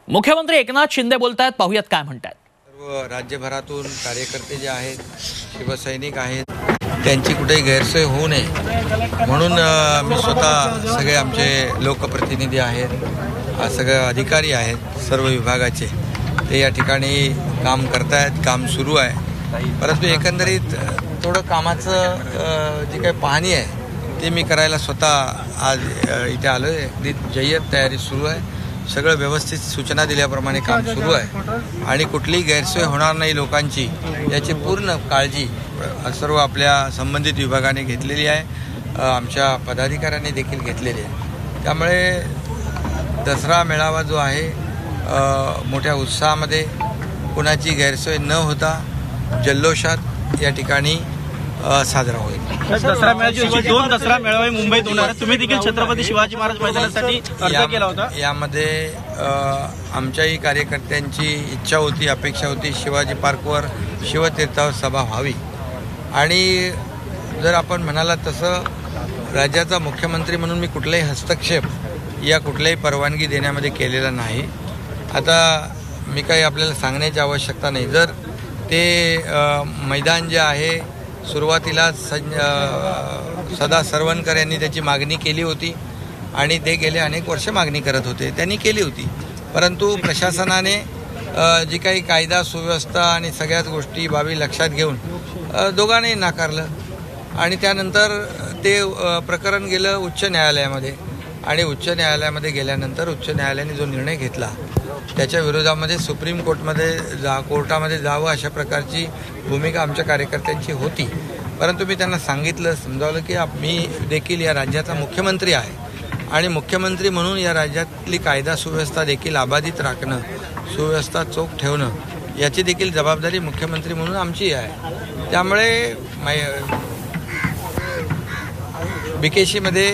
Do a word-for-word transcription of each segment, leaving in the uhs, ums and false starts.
मुख्यमंत्री एकनाथ शिंदे बोलतायत, पाहूयात काय म्हणतात। सर्व राज्यभरातून कार्यकर्ते जे आहेत, शिवसैनिक आहेत, त्यांची कुठेही गैरसोय होऊ नये म्हणून मी स्वतः सगळे आमचे लोकप्रतिनिधी आहेत, सगळे अधिकारी आहेत सर्व विभागाचे, ते या ठिकाणी काम करतायत, काम सुरू आहे। परंतु एकंदरीत थोडं कामाचं जी काही पाहणी आहे ते मी करायला स्वतः आज इथे आलो आहे। अगदी जय्यत तयारी सुरू आहे, सगळं व्यवस्थित सूचना दिल्याप्रमाणे काम सुरू आहे आणि कुठलीही गैरसोय होणार नाही लोकांची याची पूर्ण काळजी सर्व आपल्या संबंधित विभागाने घेतलेली आहे, आमच्या पदाधिकाऱ्यांनी देखील घेतलेली आहे। त्यामुळे दसरा मेळावा जो आहे मोठ्या उत्साहामध्ये, कुणाची गैरसोय न होता जल्लोषात या ठिकाणी साजरा होईल। दसरा मेळाव्याची दोन दसरा मेळावे मुंबईत होणार, तुम्ही देखील छत्रपती शिवाजी महाराज मैदानासाठी अर्ज केला होता। यामध्ये आमच्याही कार्यकर्त्यांची इच्छा होती, अपेक्षा होती शिवाजी पार्कवर शिवतीर्थावर सभा व्हावी आणि जर आपण म्हणाला तसं राज्याचा मुख्यमंत्री म्हणून मी कुठलाही हस्तक्षेप या कुठल्याही परवानगी देण्यामध्ये केलेला नाही। आता मी काही आपल्याला सांगण्याची आवश्यकता नाही। जर ते मैदान जे आहे सुरुवातीला संज सदा सरवणकर यांनी त्याची मागणी केली होती आणि ते गेले अनेक वर्ष मागणी करत होते, त्यांनी केली होती, परंतु प्रशासनाने जी काही कायदा सुव्यवस्था आणि सगळ्याच गोष्टी बाबी लक्षात घेऊन दोघांनाही नाकारलं आणि त्यानंतर ते प्रकरण गेलं उच्च न्यायालयामध्ये आणि उच्च न्यायालयामध्ये गेल्यानंतर उच्च न्यायालयाने जो निर्णय घेतला त्याच्या विरोधामध्ये सुप्रीम कोर्टमध्ये जा कोर्टामध्ये जावं अशा प्रकारची भूमिका आमच्या कार्यकर्त्यांची होती। परंतु मी त्यांना सांगितलं, समजावलं की मी देखील या राज्याचा मुख्यमंत्री आहे आणि मुख्यमंत्री म्हणून या राज्यातली कायदा सुव्यवस्था देखील अबाधित राखणं, सुव्यवस्था चोख ठेवणं याची देखील जबाबदारी मुख्यमंत्री म्हणून आमची आहे। त्यामुळे बीकेसीमध्ये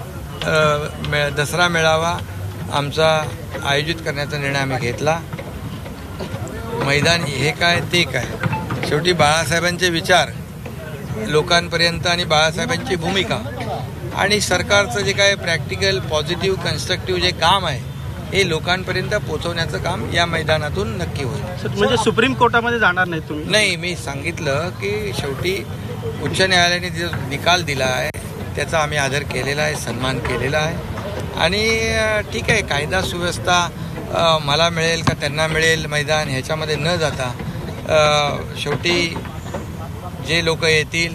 दसरा मेळावा आमचा आयोजित करण्याचा निर्णय आम्ही घेतला। मैदान हे काय ते काय, शेवटी बाळासाहेबांचे विचार लोकांपर्यंत आणि बाळासाहेबांची भूमिका आणि सरकारचं जे काय प्रॅक्टिकल पॉझिटिव्ह कन्स्ट्रक्टिव्ह जे काम आहे हे लोकांपर्यंत पोहोचवण्याचं काम या मैदानातून नक्की होईल। म्हणजे सुप्रीम कोर्टामध्ये जाणार नाही तुम्ही? नाही, मी सांगितलं की शेवटी उच्च न्यायालयाने जो निकाल दिला आहे त्याचा आम्ही आदर केलेला आहे, सन्मान केलेला आहे आणि ठीक आहे, कायदा सुव्यवस्था मला मिळेल का त्यांना मिळेल मैदान ह्याच्यामध्ये न जाता शेवटी जे लोक येतील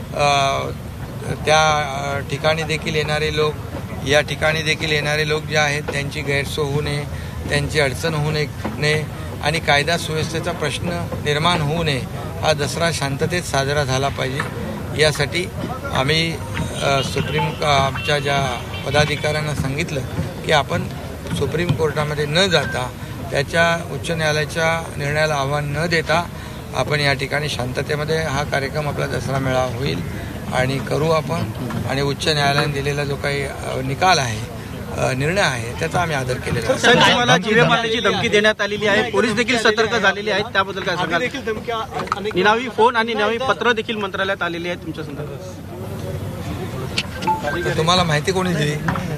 त्या ठिकाणी देखील येणारे लोक, या ठिकाणी देखील येणारे लोक जे आहेत त्यांची गैरसोय होऊ नये, त्यांची अडचण होऊ नये आणि कायदा सुव्यवस्थेचा प्रश्न निर्माण होऊ नये, हा दसरा शांततेत साजरा झाला पाहिजे यासाठी आम्ही सुप्रीम आमच्या ज्या पदाधिकाऱ्यांना सांगितलं की आपण सुप्रीम कोर्टामध्ये न जाता त्याच्या उच्च न्यायालयाच्या निर्णयाला आव्हान न देता आपण या ठिकाणी शांततेमध्ये हा कार्यक्रम आपला दसरा मेळावा होईल आणि करू आपण आणि उच्च न्यायालयाने दिलेला जो काही निकाल आहे, निर्णय आहे त्याचा आम्ही आदर केलेला आहे। मला जीवे मारण्याची धमकी देण्यात आलेली आहे, पोलीस देखील सतर्क झालेले आहेत, त्याबद्दल काय सांगाल? निनावी फोन आणि निनावी पत्र देखील मंत्रालयात आलेली आहेत तुमच्या संदर्भात? तुम्हाला माहिती कोणी दिली?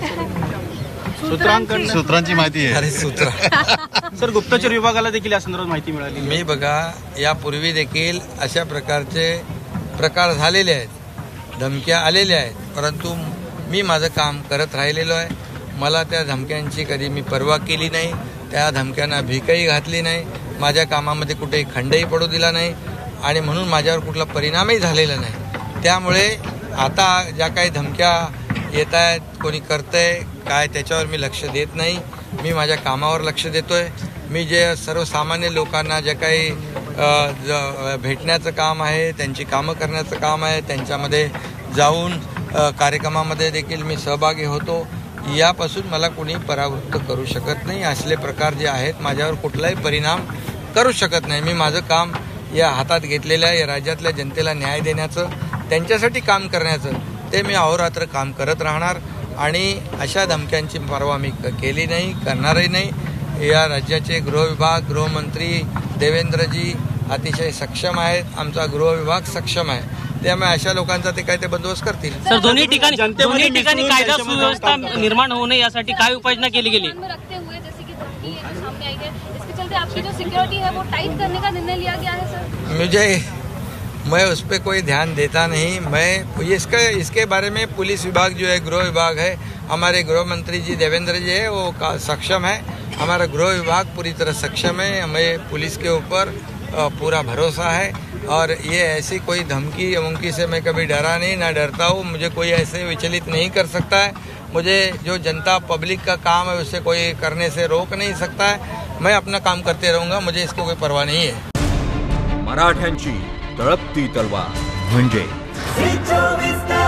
सूत्रांकडून सूत्रांची माहिती आहे। अरे सूत्र सर, गुप्तचर विभागाला देखील या संदर्भात माहिती मिळाली? मी बघा, यापूर्वी देखील अशा प्रकारचे प्रकार झालेले आहेत, धमक्या आलेल्या आहेत, परंतु मी माझं काम करत राहिलेलो आहे। मला त्या धमक्यांची कधी मी पर्वा केली नाही, त्या धमक्यांना भीकही घातली नाही, माझ्या कामामध्ये कुठेही खंडही पडू दिला नाही आणि म्हणून माझ्यावर कुठला परिणामही झालेला नाही। त्यामुळे आता ज्या काही धमक्या येत आहेत, कोणी करतंय काय त्याच्यावर मी लक्ष देत नाही, मी माझ्या कामावर लक्ष देतोय। मी जे सर्वसामान्य लोकांना जे काही भेटण्याचं काम आहे, त्यांची कामं करण्याचं काम आहे, त्यांच्यामध्ये जाऊन कार्यक्रमामध्ये देखील मी सहभागी होतो, यापासून मला कोणी परावृत्त करू शकत नाही। असले प्रकार जे आहेत माझ्यावर कुठलाही परिणाम करू शकत नाही। मी माझं काम या हातात घेतलेलं आहे, या राज्यातल्या जनतेला न्याय देण्याचं, त्यांच्यासाठी काम करण्याचं, ते मी अहोरात्र काम करत राहणार आणि अशा धमक्यांची पर्वा मी केली नाही, करणारही नाही। या राज्याचे गृहविभाग, गृहमंत्री देवेंद्रजी अतिशय सक्षम आहेत, आमचा गृहविभाग सक्षम आहे, त्यामुळे अशा लोकांचा ते काय ते बंदोबस्त करतील। सर, दोन्ही ठिकाणी दोन्ही ठिकाणी कायदा सुव्यवस्था निर्माण होऊ नये यासाठी काय उपाययोजना केली गेली? सामने आई है, इसके चलते आपकी जो सिक्योरिटी है वो टाइट करने का निर्णय लिया गया है सर? मुझे मैं उस पर कोई ध्यान देता नहीं। मैं इसका इसके बारे में पुलिस विभाग जो है, गृह विभाग है, हमारे गृह मंत्री जी देवेंद्र जी है, वो सक्षम है। हमारा गृह विभाग पूरी तरह सक्षम है। हमें पुलिस के ऊपर पूरा भरोसा है और ये ऐसी कोई धमकी वमकी से मैं कभी डरा नहीं, ना डरता हूँ। मुझे कोई ऐसे विचलित नहीं कर सकता है। मुझे जो जनता पब्लिक का काम है उससे कोई करने से रोक नहीं सकता है। मैं अपना काम करते रहूँगा, मुझे इसकी कोई परवाह नहीं है। मराठ्यांची तळपती तलवार म्हणजे